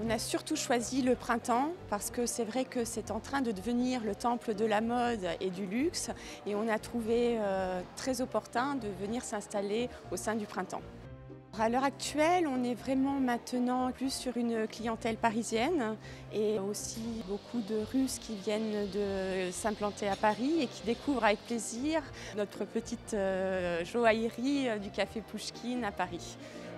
On a surtout choisi le printemps parce que c'est vrai que c'est en train de devenir le temple de la mode et du luxe et on a trouvé très opportun de venir s'installer au sein du printemps. À l'heure actuelle, on est vraiment maintenant plus sur une clientèle parisienne et aussi beaucoup de Russes qui viennent de s'implanter à Paris et qui découvrent avec plaisir notre petite joaillerie du café Pouchkine à Paris.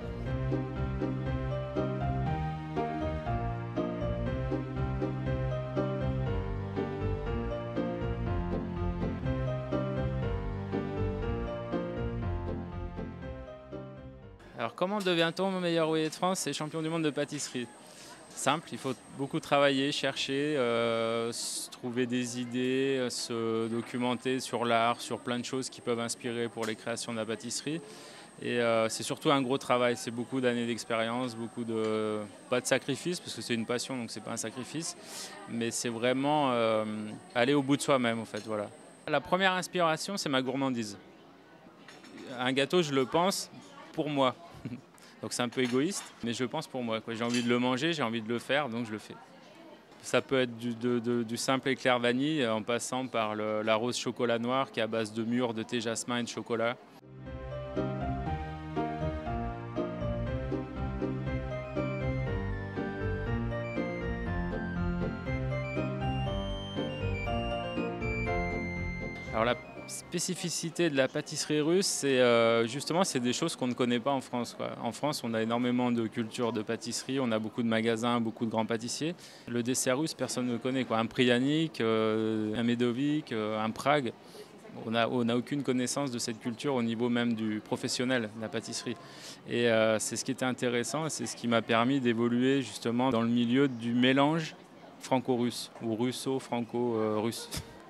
Alors comment devient-on meilleur ouvrier de France et champion du monde de pâtisserie? Simple, il faut beaucoup travailler, chercher, trouver des idées, se documenter sur l'art, sur plein de choses qui peuvent inspirer pour les créations de la pâtisserie. Et c'est surtout un gros travail, c'est beaucoup d'années d'expérience, pas de sacrifice, parce que c'est une passion, donc c'est pas un sacrifice, mais c'est vraiment aller au bout de soi-même en fait, voilà. La première inspiration, c'est ma gourmandise. Un gâteau, je le pense pour moi. Donc c'est un peu égoïste, mais je pense pour moi. J'ai envie de le manger, j'ai envie de le faire, donc je le fais. Ça peut être du simple éclair vanille en passant par la rose chocolat noir qui est à base de mûre, de thé jasmin et de chocolat. Alors la spécificité de la pâtisserie russe, c'est justement c'est des choses qu'on ne connaît pas en France, quoi. En France, on a énormément de culture de pâtisserie, on a beaucoup de magasins, beaucoup de grands pâtissiers. Le dessert russe, personne ne le connaît, quoi. Un Pryanik, un Medovik, un Prague. On n'a aucune connaissance de cette culture au niveau même du professionnel de la pâtisserie. Et c'est ce qui était intéressant et c'est ce qui m'a permis d'évoluer justement dans le milieu du mélange franco-russe ou russo-franco-russe.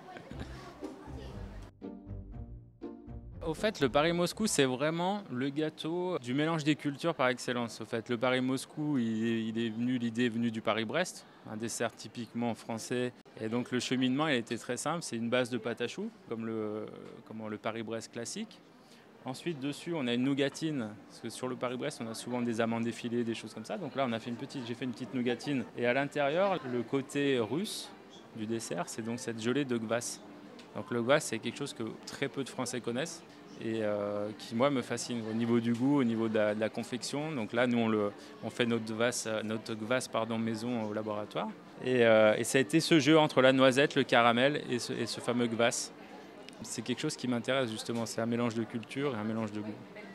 Au fait, le Paris-Moscou, c'est vraiment le gâteau du mélange des cultures par excellence. Au fait, le Paris-Moscou, l'idée est venue du Paris-Brest, un dessert typiquement français. Et donc le cheminement, il était très simple. C'est une base de pâte à choux, comme le Paris-Brest classique. Ensuite, dessus, on a une nougatine, parce que sur le Paris-Brest, on a souvent des amandes effilées, des choses comme ça. Donc là, j'ai fait une petite nougatine. Et à l'intérieur, le côté russe du dessert, c'est donc cette gelée de kvass. Donc le kvass, c'est quelque chose que très peu de Français connaissent et qui, moi, me fascine au niveau du goût, au niveau de la confection. Donc là, nous, on fait notre kvass maison au laboratoire. Et ça a été ce jeu entre la noisette, le caramel et ce fameux kvass. C'est quelque chose qui m'intéresse justement. C'est un mélange de culture et un mélange de goût.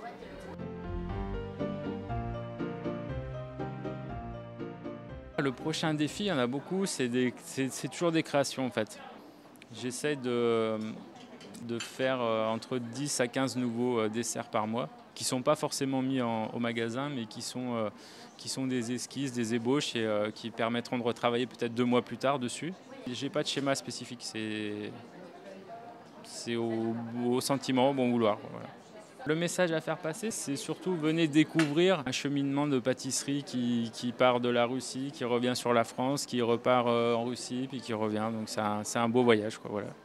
Le prochain défi, il y en a beaucoup, c'est toujours des créations en fait. J'essaie de faire entre 10 à 15 nouveaux desserts par mois, qui ne sont pas forcément mis au magasin, mais qui sont des esquisses, des ébauches et qui permettront de retravailler peut-être 2 mois plus tard dessus. Je n'ai pas de schéma spécifique, c'est au sentiment, au bon vouloir. Voilà. Le message à faire passer, c'est surtout venez découvrir un cheminement de pâtisserie qui part de la Russie, qui revient sur la France, qui repart en Russie, puis qui revient. Donc c'est un beau voyage, quoi, voilà.